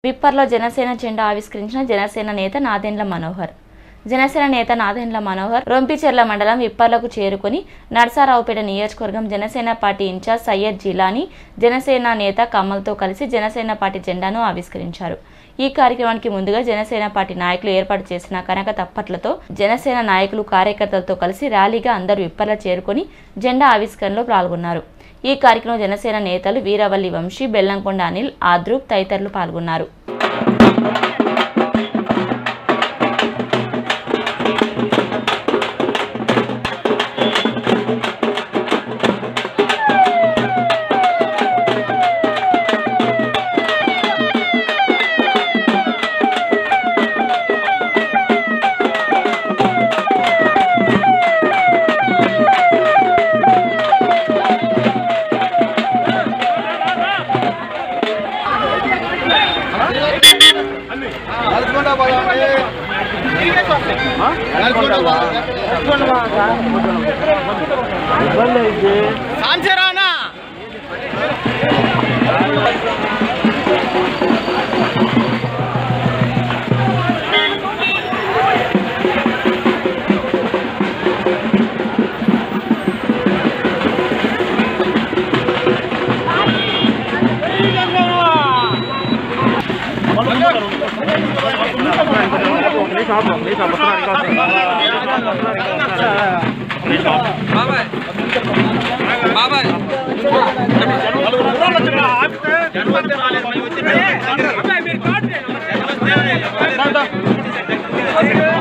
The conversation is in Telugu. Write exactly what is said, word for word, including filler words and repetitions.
విప్పర్లో జనసేన జెండా ఆవిష్కరించిన జనసేన నేత నాదెండ్ల మనోహర్. జనసేన నేత నాదెండ్ల మనోహర్ రొంపిచెర్ల మండలం విప్పర్లకు చేరుకుని నర్సారావుపేట నియోజకవర్గం జనసేన పార్టీ ఇన్ఛార్జ్ సయ్యద్ జిలానీ, జనసేన నేత కమల్తో కలిసి జనసేన పార్టీ జెండాను ఆవిష్కరించారు. ఈ కార్యక్రమానికి ముందుగా జనసేన పార్టీ నాయకులు ఏర్పాటు చేసిన కనక తప్పట్లతో జనసేన నాయకులు కార్యకర్తలతో కలిసి ర్యాలీగా అందరూ విప్పర్ల చేరుకుని జెండా ఆవిష్కరణలో పాల్గొన్నారు. ఈ కార్యక్రమంలో జనసేన నేతలు వీరవల్లి వంశీ, బెల్లంకొండ అనిల్, ఆద్రూప్ తదితరులు పాల్గొన్నారు. సాంచరానా బాబాయ్ బాబాయ్ జన్మదిన